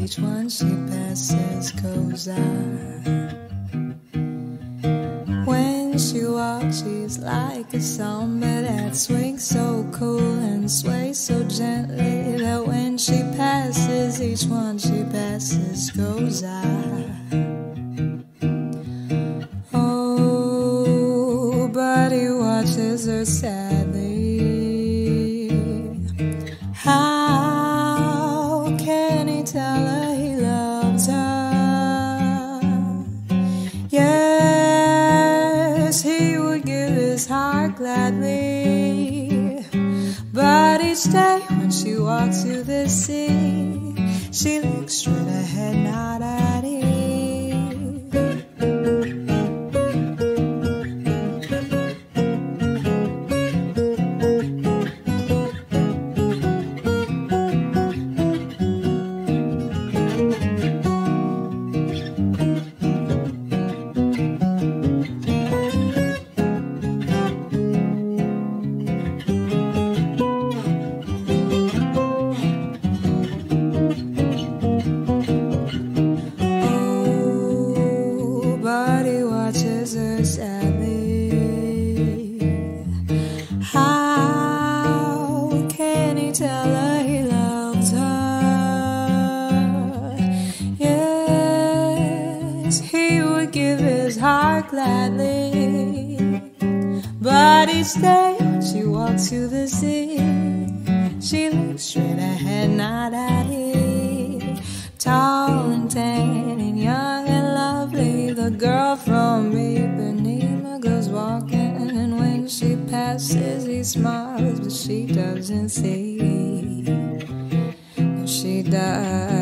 each one she passes goes out. When she walks, she's like a samba that swings so cool and sways so gently that when she passes, each one she passes goes out. Oh, but he watches her sadly. How can he tell her he loves her? Yes, he would give his heart gladly, but each day when she walks to the sea, she looks straight ahead, not at him. How can he tell her he loves her? Yes, he would give his heart gladly, but each day when she walks to the sea, she looks straight ahead, not at him. Tall and tan and young and lovely, the girl from Ipanema goes walking, and when she passes, he smiles, but she doesn't see. No, she does.